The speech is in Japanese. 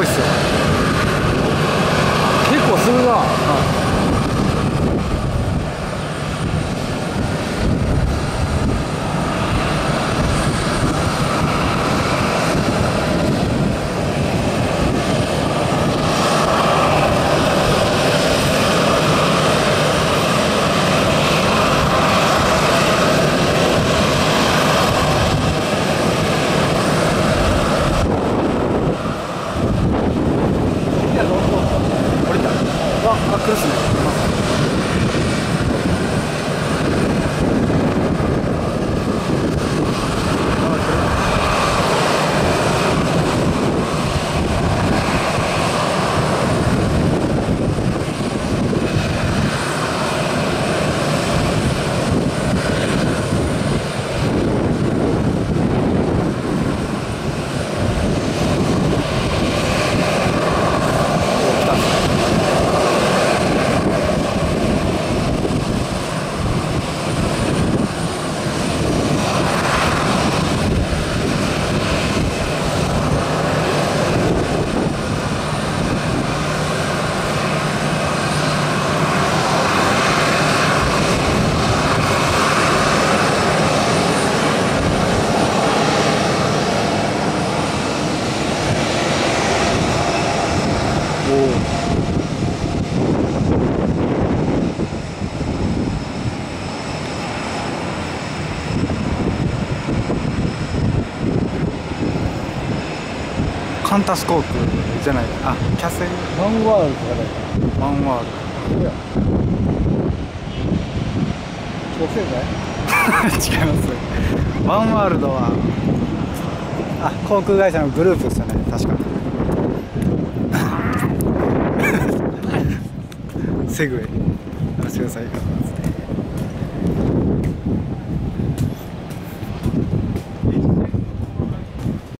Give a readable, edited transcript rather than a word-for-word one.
ごいっすよ。結構するな。来るっすね。カンタス航空じゃない、あ、キャセイワンワールドがないワンワールいや女性ド違います。ワンワールドは航空会社のグループですよね、確か。セグウェイ、やらせてください。